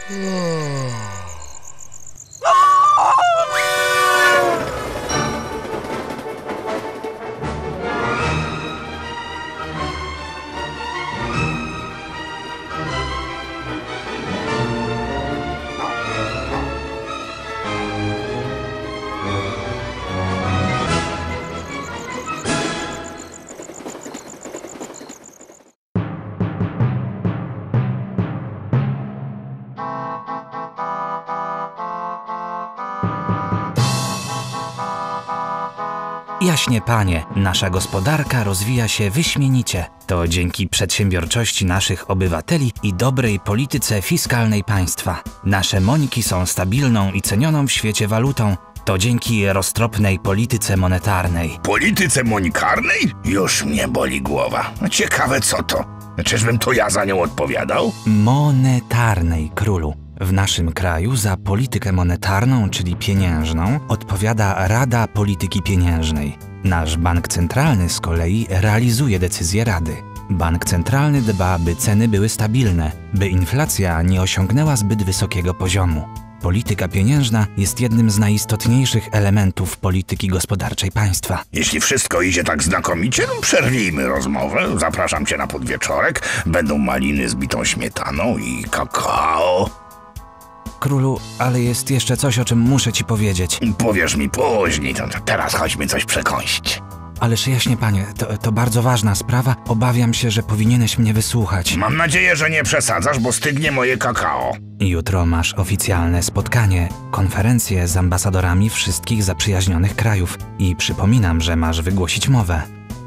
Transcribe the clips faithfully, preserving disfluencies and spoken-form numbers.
Jaśnie panie, nasza gospodarka rozwija się wyśmienicie. To dzięki przedsiębiorczości naszych obywateli i dobrej polityce fiskalnej państwa. Nasze mońki są stabilną i cenioną w świecie walutą. To dzięki roztropnej polityce monetarnej. Polityce monetarnej? Już mnie boli głowa. Ciekawe co to. Czyżbym to ja za nią odpowiadał? Monetarnej, królu. W naszym kraju za politykę monetarną, czyli pieniężną, odpowiada Rada Polityki Pieniężnej. Nasz bank centralny z kolei realizuje decyzje Rady. Bank centralny dba, by ceny były stabilne, by inflacja nie osiągnęła zbyt wysokiego poziomu. Polityka pieniężna jest jednym z najistotniejszych elementów polityki gospodarczej państwa. Jeśli wszystko idzie tak znakomicie, no przerwijmy rozmowę. Zapraszam cię na podwieczorek. Będą maliny z bitą śmietaną i kakao. Królu, ale jest jeszcze coś, o czym muszę ci powiedzieć. Powiesz mi później, to teraz chodźmy coś przekąsić. Ależ jaśnie panie, to, to bardzo ważna sprawa. Obawiam się, że powinieneś mnie wysłuchać. Mam nadzieję, że nie przesadzasz, bo stygnie moje kakao. Jutro masz oficjalne spotkanie, konferencję z ambasadorami wszystkich zaprzyjaźnionych krajów. I przypominam, że masz wygłosić mowę.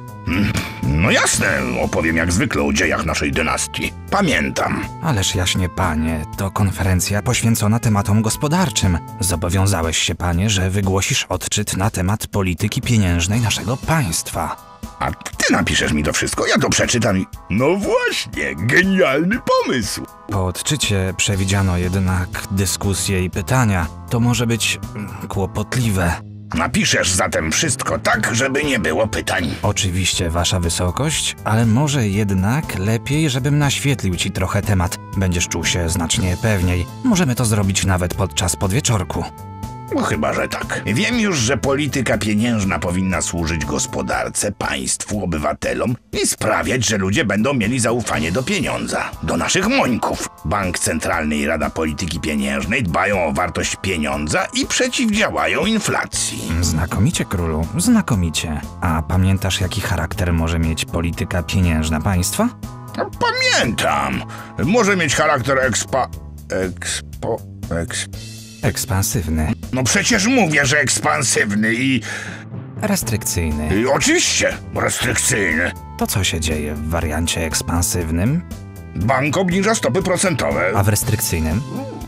No jasne, opowiem jak zwykle o dziejach naszej dynastii. Pamiętam. Ależ jaśnie panie, to konferencja poświęcona tematom gospodarczym. Zobowiązałeś się panie, że wygłosisz odczyt na temat polityki pieniężnej naszego państwa. A ty napiszesz mi to wszystko, ja to przeczytam i... No właśnie, genialny pomysł. Po odczycie przewidziano jednak dyskusje i pytania. To może być kłopotliwe. Napiszesz zatem wszystko tak, żeby nie było pytań. Oczywiście, wasza wysokość, ale może jednak lepiej, żebym naświetlił ci trochę temat. Będziesz czuł się znacznie pewniej. Możemy to zrobić nawet podczas podwieczorku. No chyba, że tak. Wiem już, że polityka pieniężna powinna służyć gospodarce, państwu, obywatelom i sprawiać, że ludzie będą mieli zaufanie do pieniądza, do naszych mońków. Bank Centralny i Rada Polityki Pieniężnej dbają o wartość pieniądza i przeciwdziałają inflacji. Znakomicie, królu, znakomicie. A pamiętasz, jaki charakter może mieć polityka pieniężna państwa? No, pamiętam. Może mieć charakter expa... expo... exp... Ekspansywny. No przecież mówię, że ekspansywny i... Restrykcyjny. I oczywiście, restrykcyjny. To co się dzieje w wariancie ekspansywnym? Bank obniża stopy procentowe. A w restrykcyjnym?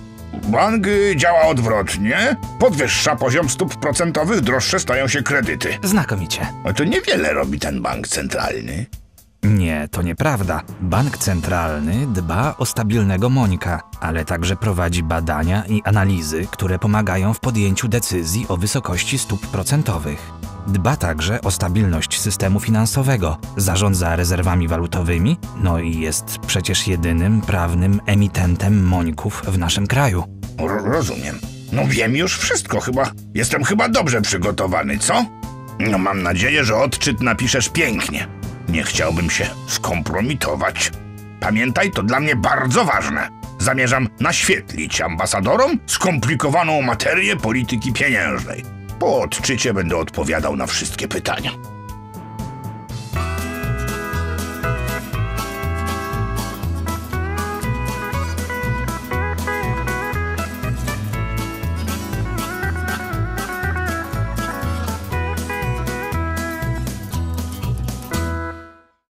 Bank działa odwrotnie. Podwyższa poziom stóp procentowych, droższe stają się kredyty. Znakomicie. A to niewiele robi ten bank centralny. Nie, to nieprawda. Bank centralny dba o stabilnego mońka, ale także prowadzi badania i analizy, które pomagają w podjęciu decyzji o wysokości stóp procentowych. Dba także o stabilność systemu finansowego, zarządza rezerwami walutowymi, no i jest przecież jedynym prawnym emitentem mońków w naszym kraju. R- rozumiem. No wiem już wszystko chyba. Jestem chyba dobrze przygotowany, co? No mam nadzieję, że odczyt napiszesz pięknie. Nie chciałbym się skompromitować. Pamiętaj, to dla mnie bardzo ważne. Zamierzam naświetlić ambasadorom skomplikowaną materię polityki pieniężnej. Po odczycie będę odpowiadał na wszystkie pytania.